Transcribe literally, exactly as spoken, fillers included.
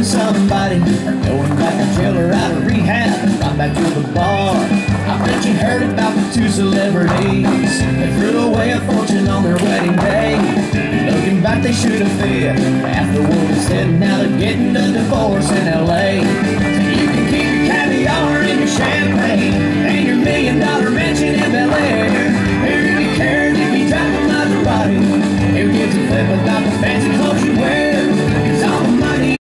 somebody, or going back to jail or out of rehab, right back to the bar. I bet you heard about the two celebrities that threw away a fortune on their wedding day. Looking back, they should have fit half the world instead. Now they're getting a divorce in L A